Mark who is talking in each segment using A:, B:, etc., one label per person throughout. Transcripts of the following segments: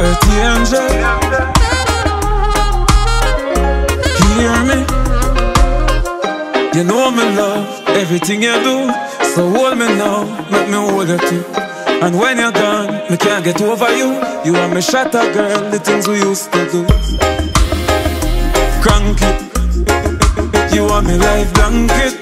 A: earth angel. Hear me. You know me love everything you do, so hold me now, make me hold you too. And when you're gone, me can't get over you. You are my shatter girl, the things we used to do. Crank it, you are my life blanket.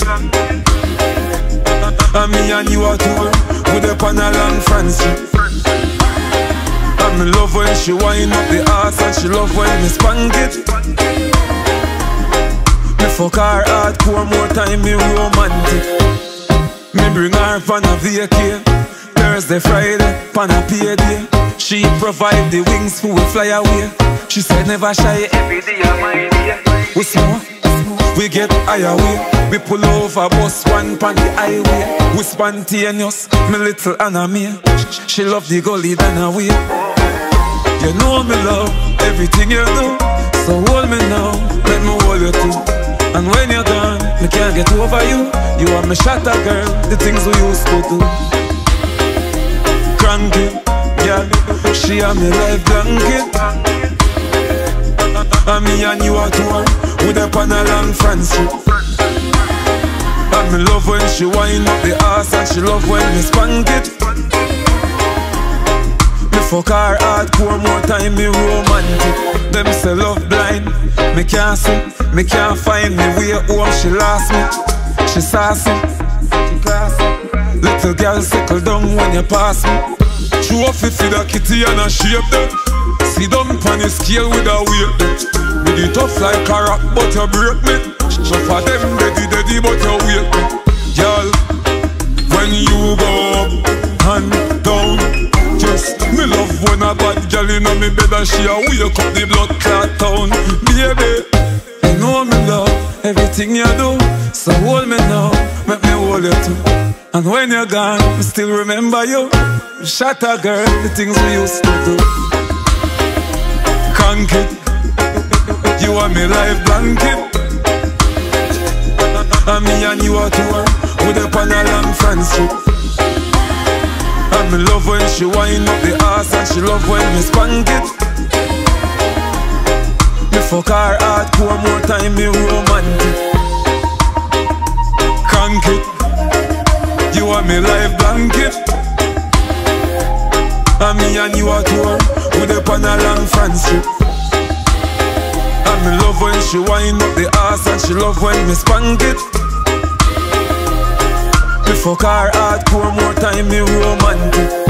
A: And me and you are tour, with up on a long friendship. And me love when she wind up the ass, and she love when me spank it. Me fuck her hardcore more time, me romantic. Me bring her on a vacay, Thursday, Friday, on a payday. She provide the wings for we fly away. She said never shy, every day of my day. We smoke, we get higher way. We pull over bus one pon the highway. We spontaneous, me little Anna May. She love the gully than a way. You know me love everything you do, so hold me now, let me hold you too. And when you're gone, me can't get over you. You are my shatter girl, the things we used to do. Cranky, yeah, she are my life blanket. And me and you are tour, with up on a long friendship. And me love when she wind up the ass, and she love when me spank it. Me fuck her hardcore more time, me romantic. Them say love blind, me can't see, me can't find me way home. She lost me, she sassy, she classy. Little girl settle down when you pass me. Show off it for the kitty and a shape that. See down on the scale with a weight that. With it tough like a rock but you break me. So for them daddy but you wake me. Girl, when you go up and down, just me love when a bad girl in me bed and she a wake up the blood clot town. Baby, you know me love everything you do, so hold me now, make me hold you too. And when you're gone, I still remember you. Shatter girl, the things we used to do. Crank it, you are my life blanket. And me and you are tour, with up on a long friendship. And me love when she wind up the ass, and she love when me spank it. Me fuck her hardcore more time, me romantic. Crank it, you are my life blanket. And me and you are tour, with up on a long friendship. And me love when she wind up the ass, and she love when me spank it. Me fuck her hardcore more time, me romantic.